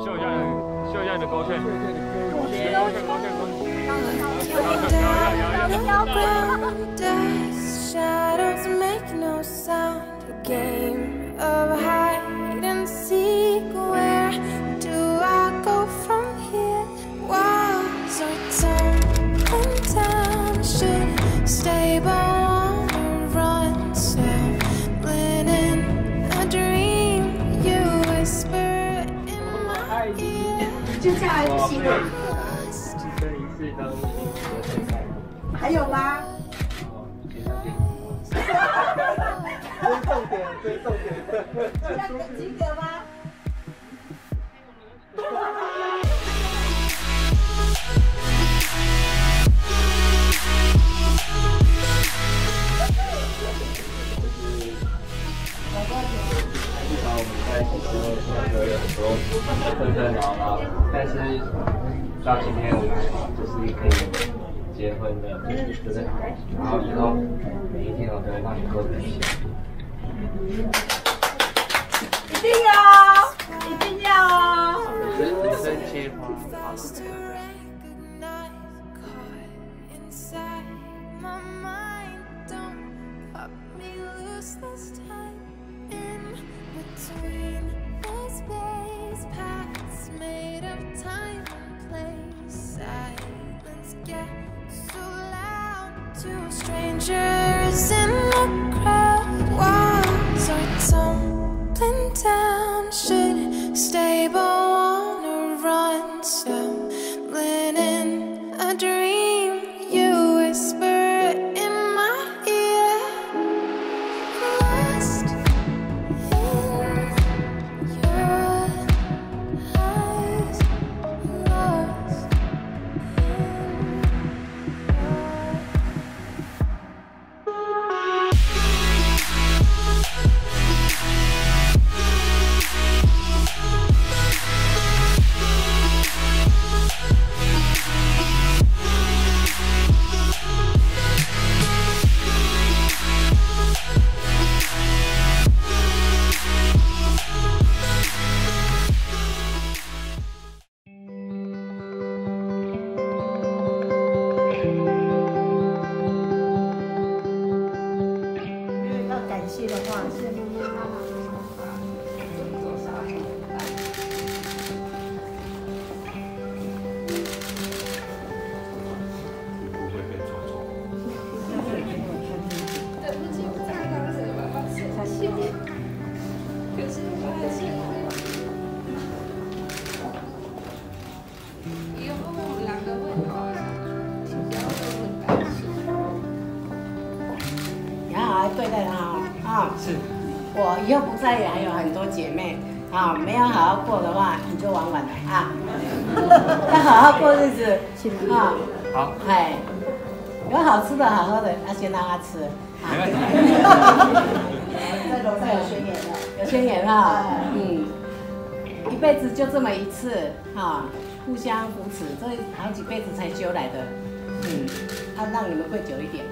秀一下你的勾芡。 Shadows make no sound. A game of hide and seek. Where do I go from here? Walls are tumbling down. Should stay on or run. Stumbling in a dream. You whisper in my ear. 就这样还不行啊？还有吗？ 这是重点，这是重点。 这样及格吗？ 至少我们在一起之后，虽然说有很多纷纷扰扰，但是到今天为止，就是可以结婚的，就是然后以后每一天我都会让你过得很幸福。 一定要，一定要哦！ 人生皆花。 Strangers in the crowd, walls are tumbling down. Should stay on or run, stumbling in a dream. You whisper in my ear, lost in your eyes, lost 对待他啊！是，我以后不在，还有很多姐妹啊，没有好好过的话，你就玩完了啊！要好好过日子啊！ 好， 哎，有好吃的好喝的，要先让他吃。 没问题。 在楼上有宣言的，有宣言哈，一辈子就这么一次哈，互相扶持，这好几辈子才修来的，让你们会久一点。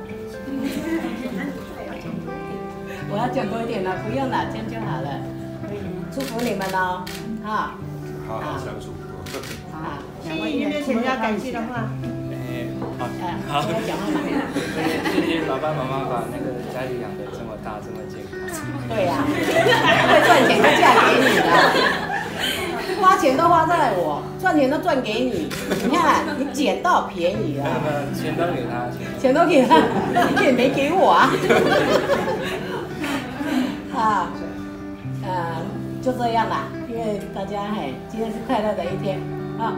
我要讲多一点了，不用了，这样就好了。祝福你们哦，哈。 好好相处。 好， 有没有什么要感谢的话？ 好， 讲话嘛。 谢谢爸爸妈妈把那个家里养得这么大，这么健康。 对呀，会赚钱就嫁给你了，花钱都花在我，赚钱都赚给你。你看，你捡到便宜了。 钱都给他， 钱都给他，也没给我啊。就这样啦，因为大家今天是快乐的一天啊。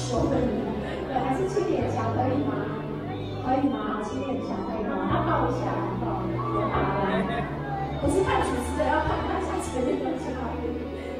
求的你，对，还是轻点桥可以吗？可以吗？轻点桥可以吗？他抱一下，抱，好来，不是看主持的，要看他下前面的嘉宾。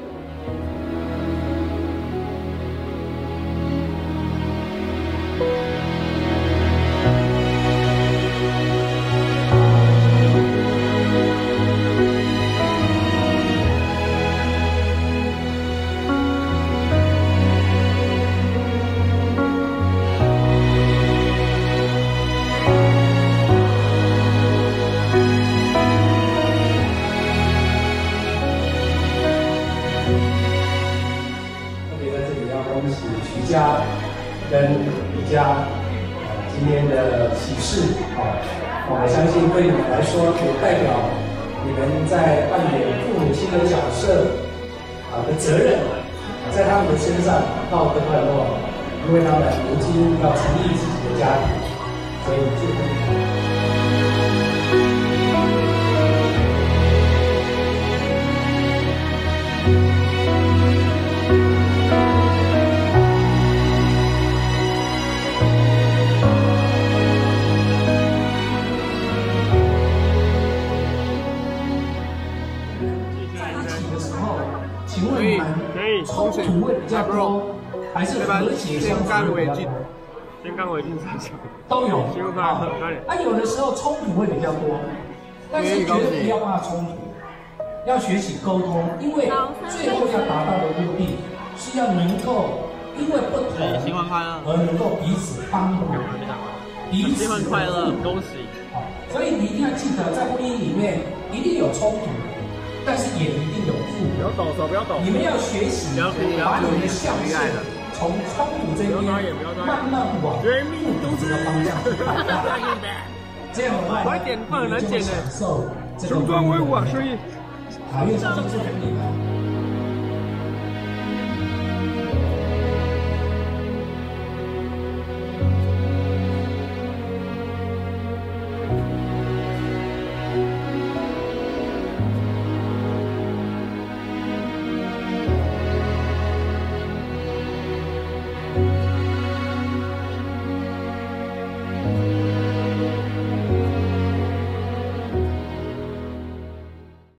徐家跟李家今天的喜事我相信对你们来说也代表你们在扮演父母亲的角色的责任，在他们的身上告一个段落，因为他们如今要成立自己的家庭，所以祝福你们。请问你们冲突会比较多，还是和谐相处会比较多？ 先干为敬才行。 都有。有的时候冲突会比较多，但是绝对不要怕冲突，要学习沟通，因为最后要达到的目的是要能够因为不同而能够彼此帮助，彼此快乐，恭喜。所以你一定要记得，在婚姻里面一定有冲突。但是也一定有富。不要抖手，不要抖。你们要学习，把你们的象限从冲突这边慢慢往富足的方向去摆大。这样的话，你就会享受这个婚姻。好，因为上次不给你们。